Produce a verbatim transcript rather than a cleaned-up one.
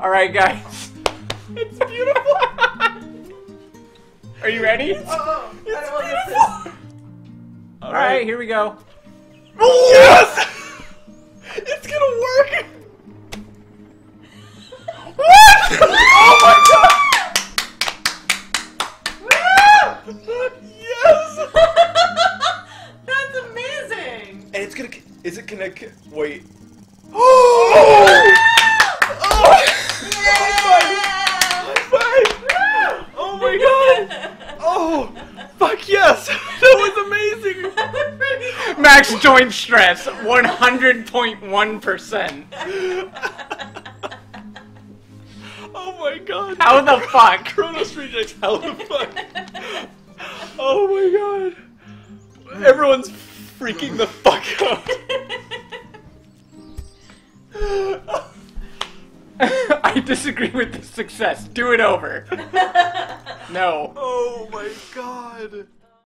Alright, guys. It's beautiful. Are you ready? Oh, It's I beautiful. Alright, here we go. Yes! It's gonna work! What? Oh my god! Yes! That's amazing! And it's gonna. Is it gonna. Wait. Oh! Oh! High five! Oh my god! Oh! Fuck yes! That was amazing! Max joint stress, one hundred point one percent. Oh my god! How the fuck? Chronos Rejects, how the fuck? Oh my god! Everyone's freaking the fuck out! I disagree with this success. Do it over. No. Oh my god!